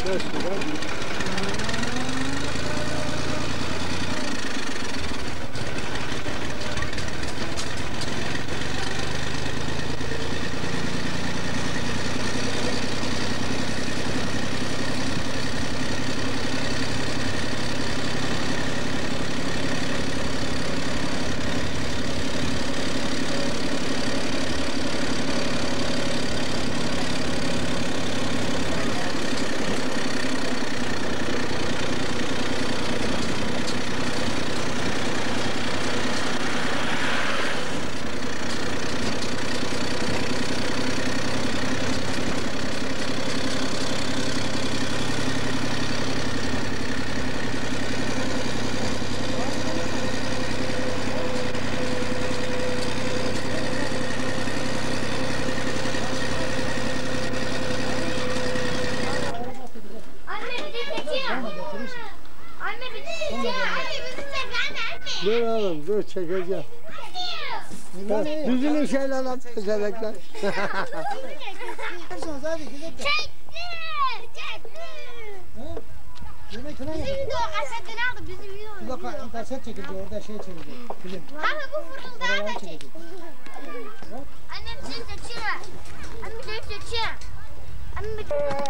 Eskiden. Dur oğlum, dur çekeceğim. Düzünün şeyle lan pezevenkler. Bizim video kasetini aldı, bizim video. Bak kaset çekildi, orada şey çekildi, film. Kanka bu fırıldağı da çek. Annem seni seçiyor. Annem seni seçiyor. Annem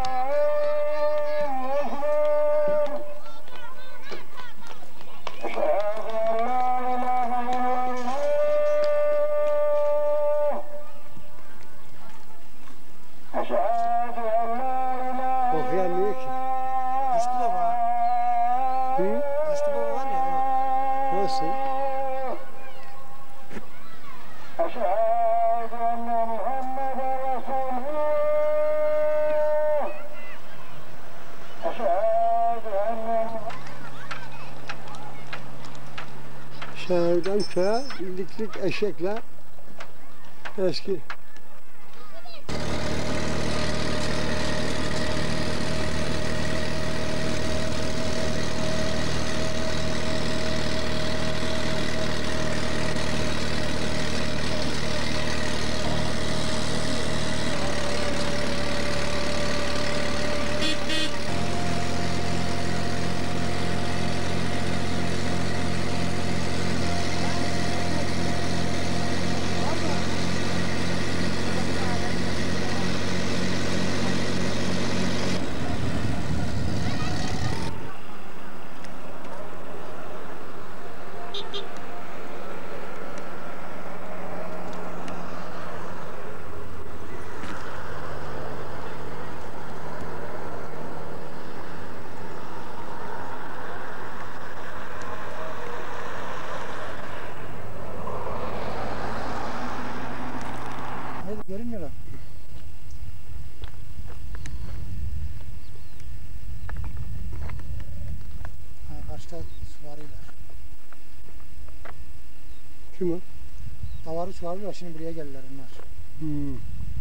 Okuyamıyor ki. Düştü baba. Hı? Düştü baba var ya. Nasıl? Şehirden köye lik eşekle eski. Görünmüyor mu? Karşıda süvariler. Kim o? Davarı süvariler, şimdi buraya geldiler onlar. Hmm.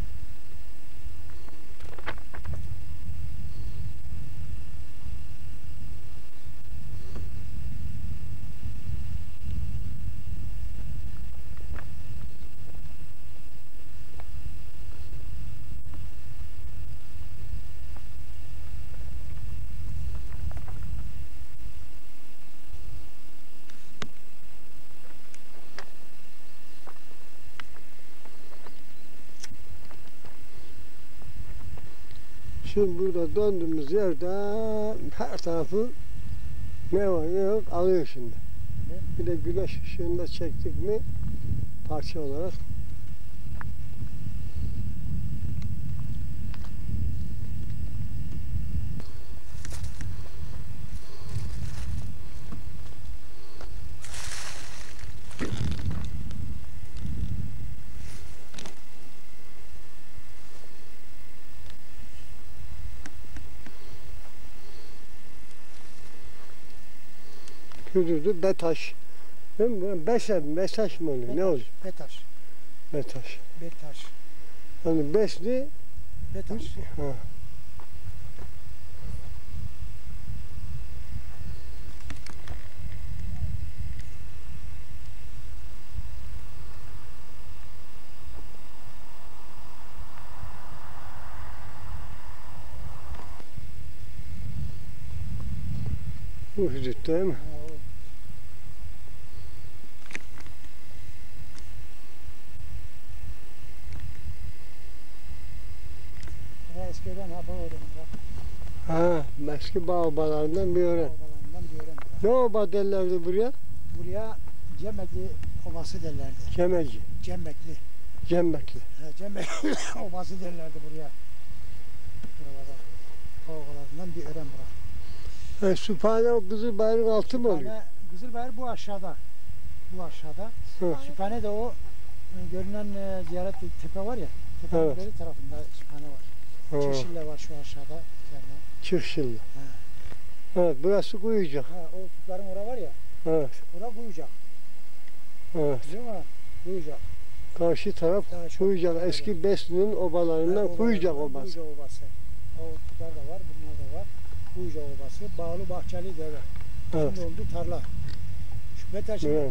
Şimdi burada döndüğümüz yerde her tarafı ne var ne yok alıyor şimdi. Bir de güneş ışığında çektik mi parça olarak. Hüdüdü Betaş. Değil mi? Besaş mı oluyor? Ne oluyor? Betaş. Betaş. Betaş. Hani Besli. Betaş. Ha. Bu hüdüt değil mi? Ha, o. Buraya eskiden ha bağırım. Ha, eski bağ obalarından bir öğren. Obalarından bir öğren. Ne oba derlerdi buraya? Buraya Cemekli Ovası derlerdi. Cemeci, Cemekli. Cembekli. Cemekli Ovası derlerdi buraya. Buralarda. Ovalarından bir öğren bura. Süphane o Kızılbayrı'nın altı mı oluyor? Kızılbayır bu aşağıda. Bu aşağıda. Hı. Süphane de o görünen ziyaret tepe var ya. Tepenin Evet. beri tarafında süphane var. Ha, Çeşille var şu aşağıda. Yani. Çırşılı. Ha. Evet, burası Kuyucak. Ha, o tutların ora var ya. Evet, Ora Kuyucak. evet. Biliyor musun? Kuyucak. Karşı taraf Daha çok Kuyucak. Kuyucak. Eski Besni'nin obalarından Kuyucak obası. Kuyucak Obası. O tutlar da var, bunlar da var. Kuyucak Obası. Bağlı Bahçeli Deve. Evet. Şimdi oldu tarla. Şu Betaş'ın Evet.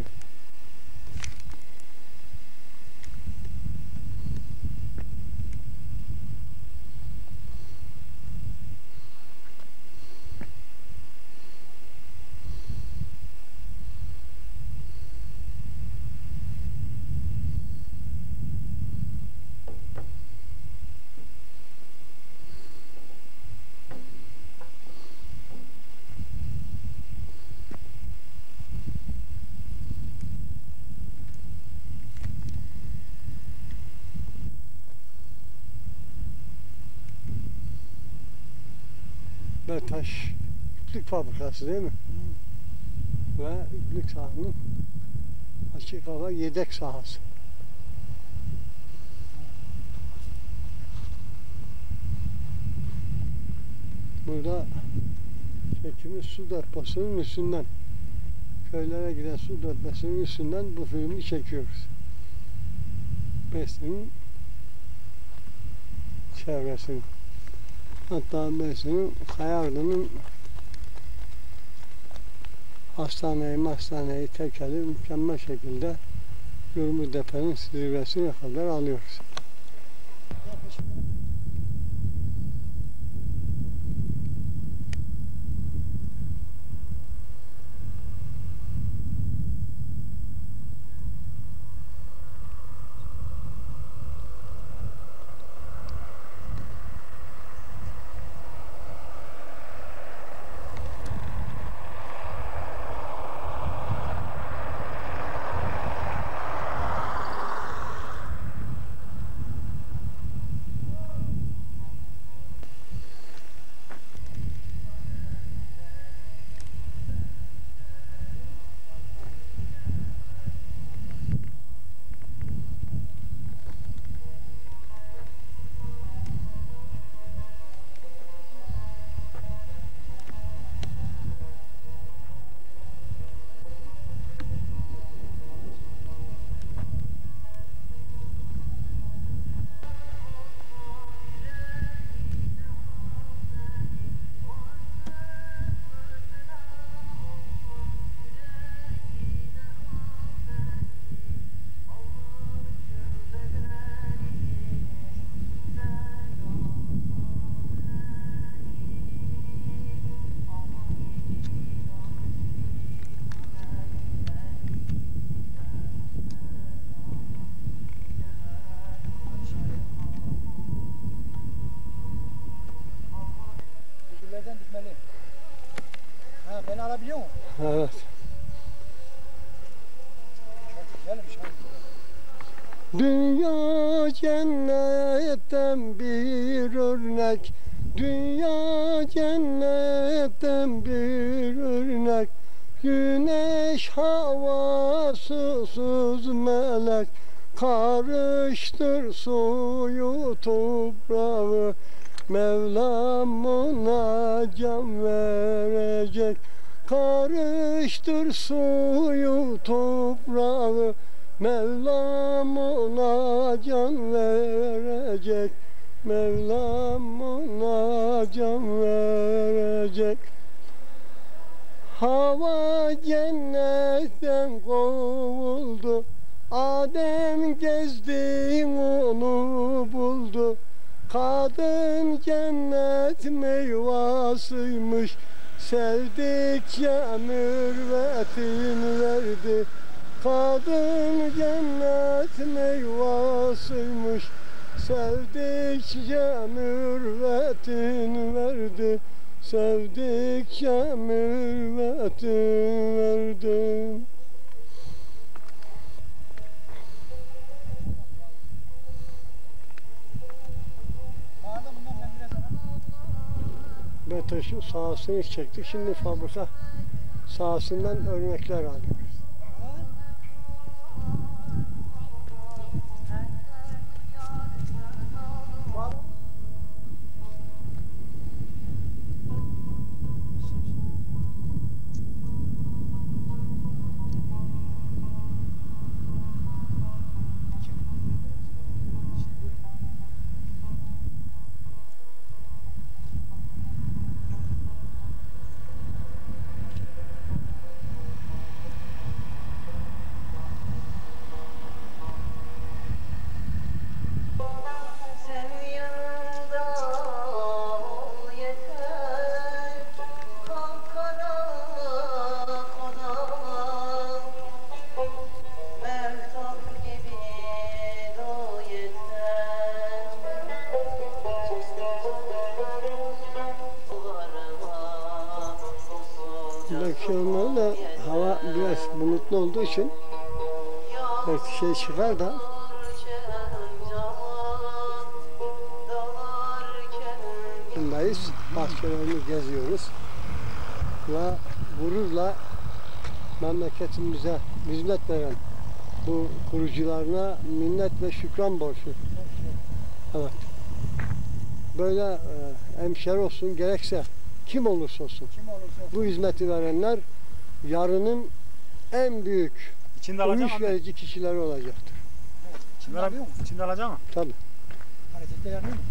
Betaş iplik fabrikası değil mi? Ve iplik sahanın açık hava yedek sahası. Burada çekimiz su deposunun üstünden, köylere giden su deposunun üstünden bu filmi çekiyoruz. Besni'nin çevresini. Hatta Besni'nin Kayarlı'nın hastaneyi tekeli mükemmel şekilde Yurmu Depe'nin zirvesine kadar alıyoruz. Figürlerden dikmeli. Ha, beni alabiliyor musun? Evet. Çok güzelmiş ha. Dünya cennetten bir örnek, dünya cennetten bir örnek, güneş havası suz melek, karıştır suyu toprağı, Mevlam ona can verecek, karıştır suyu toprağı, Mevlam ona can verecek, Mevlam ona can verecek. Hava cennetten kovuldu, Adem gezdi onu buldu. Kadın cennet meyvasıymış, Sevdikçe mürvetin verdi. Kadın cennet meyvasıymış. Sevdikçe mürvetin verdi. Sevdikçe mürvetin verdi. Betaş'ın sahasını çektik. Şimdi fabrika sahasından örnekler alıyoruz. Belki da hava biraz bulutlu olduğu için belki şey çıkar da buradayız. Bahçelerimizi geziyoruz ve gururla memleketimize hizmet veren bu kurucularına minnet ve şükran borçlu. Evet. Böyle hemşeri olsun, gerekse kim olursa olsun. Bu hizmeti verenler yarının en büyük övünç verici kişileri olacaktır. İçinde alabiliyor musun? İçinde alacak mı? Tabii. Hareketler yanıyor mu?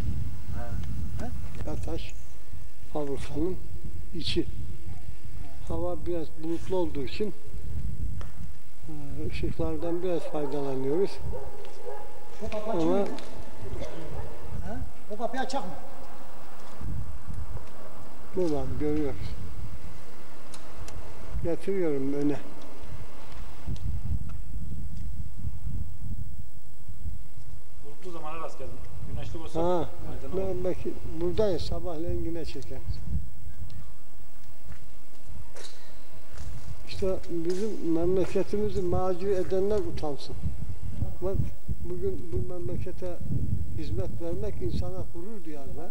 Betaş fabrikanın içi. Hava biraz bulutlu olduğu için ışıklardan biraz faydalanıyoruz. Ama o kapıyı açacak mı? buradan görüyoruz. Getiriyorum öne. Bulutlu zamana rast geldim. Güneşli olsa Ha, belki buradayız, sabahleyin yine çeker. İşte bizim memleketimizi macir edenler utansın. Bak bugün bu memlekete hizmet vermek insana gurur duyar be.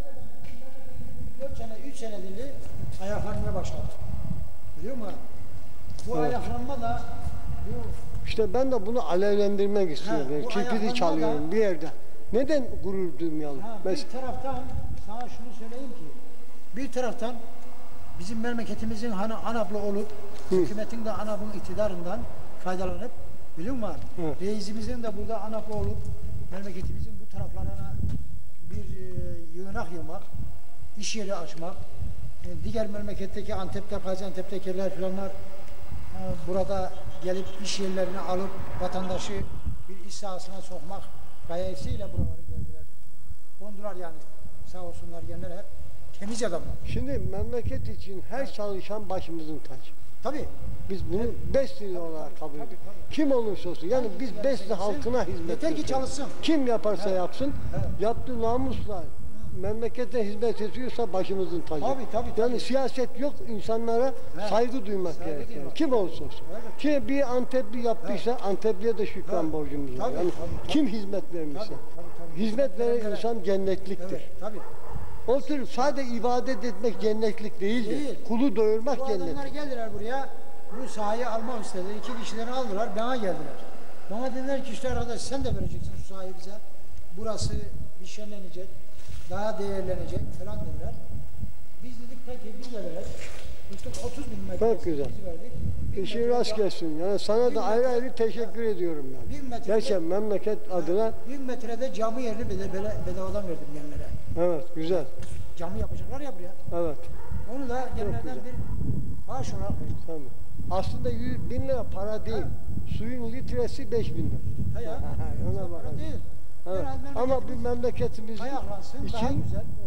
4 sene, 3 senedir de ayaklanmaya başladı. Biliyor musun? Bu Evet. ayaklanma da bu İşte ben de bunu alevlendirmek istiyorum. bu Kirpidi ayaklanma çalıyorum da- bir yerde. Neden gurur duymayalım? bir taraftan sana şunu söyleyeyim ki bir taraftan bizim memleketimizin hani ANAP'lı olup hükümetin de ANAP'ın iktidarından faydalanıp biliyor musun? Evet. Reisimizin de burada ANAP'lı olup memleketimizin bu taraflarına bir yığınak yığmak, iş yeri açmak, diğer memleketteki Antep'te, Gaziantep'tekiler falanlar burada gelip iş yerlerini alıp vatandaşı bir iş sahasına sokmak gayesiyle buraları geldiler. Kondular yani. Sağ olsunlar genler hep temiz adamlar. Şimdi memleket için her çalışan başımızın tacı. Tabii. Biz bunu Besli olarak kabul ediyoruz. Kim olursa olsun. Yani biz Besli halkına hizmet Yeter ki ediyoruz. çalışsın. Kim yaparsa yapsın, yaptığı namusla memlekete hizmet ediyorsa başımızın tacı. Tabii. Yani siyaset yok, insanlara saygı duymak gerekiyor. duymak. Kim olursa olsun. Evet. Kim bir Antepli yaptıysa Antepli'ye de şükran borcumuz var. Tabii, Yani tabii. kim hizmet vermişse. Tabii. Hizmet veren insan cennetliktir. Evet, tabii. Oturup sadece ibadet etmek cennetlik değildir. Değil. Kulu doyurmak Bu adamlar cennetlik. geldiler buraya, bu sahayı almak istediler. 2 kişileri aldılar, bana geldiler. Bana dediler ki işte arkadaş sen de vereceksin şu sahayı bize. Burası bir şenlenecek, daha değerlenecek falan dediler. Biz dedik peki biz de verelim. Tuttuk 30 bin metre. Çok güzel. biz verdik. Bin İşin metre rast daha- gelsin. Yani sana da ayrı ayrı teşekkür ediyorum ben. 1000 metrede, Gerçekten memleket adına 1000 metrede cami yerini bedavadan verdim genlere. evet güzel. Cami yapacaklar ya buraya. Evet. Onu da genlerden bir bağış olarak verdim. Tamam. Aslında 100.000 lira para değil. Suyun litresi 5.000 lira. He ya. Ona Para bakalım. değil. Evet. Biraz Ama bir memleketimiz ayaklansın, daha için güzel.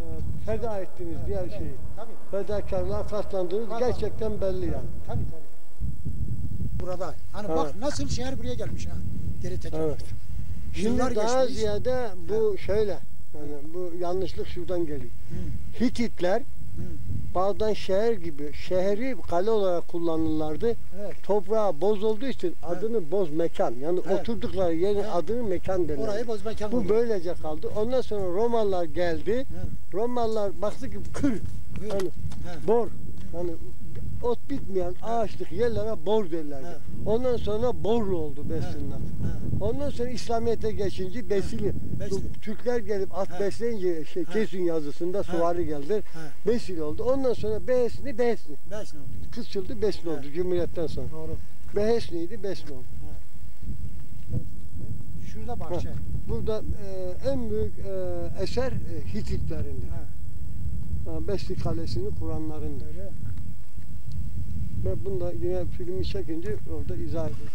feda ettiniz diğer şeyi. Tabii. Fedakarlığa katlandığınız gerçekten belli yani. Tabii. Burada. Hani bak Evet. nasıl şehir buraya gelmiş ha. Geri tekrar. Evet. Şimdi Yıllar daha geçmiş. ziyade bu şöyle, yani bu yanlışlık şuradan geliyor. Hı. Hititler Hı. bağdan şehir gibi, şehri kale olarak kullanırlardı. Evet. Toprağı boz olduğu için adını boz mekan, yani Evet. oturdukları yerin Evet. adını mekan derler. Orayı bozmekan Bu oldu. böylece kaldı. Ondan sonra Romalılar geldi. Hı. Romalılar baktı ki kır, Buyur. hani He. bor, hani ot bitmeyen ağaçlık yerlere bor derlerdi. Evet. Ondan sonra Borlu oldu Besli'nin adı. He. Ondan sonra İslamiyet'e geçince Besili. Besli. Bu Türkler gelip at He. besleyince Kesun yazısında suvari geldi. He. Besili oldu. Ondan sonra Behesni. Beş ne oldu? Kısaldı Besni oldu He. Cumhuriyet'ten sonra. Doğru. Behesni'ydi Besni oldu. Şurada bahçe. Burada en büyük eser Hititlerinde. He. Besli Kalesi'ni kuranlarındır. Öyle. Ve bunu da yine filmi çekince orada izah ediyor.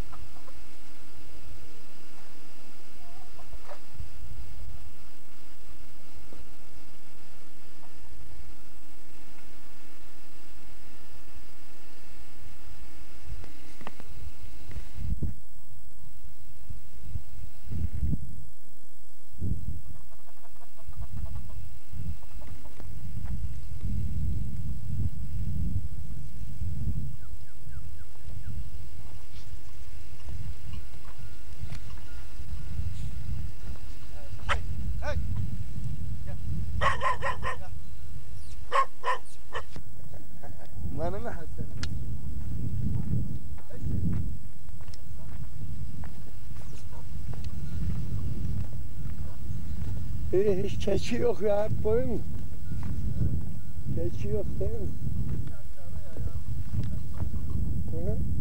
Hiç keçi yok ya, boyun mu? Keçi yok değil mi? Hı hı.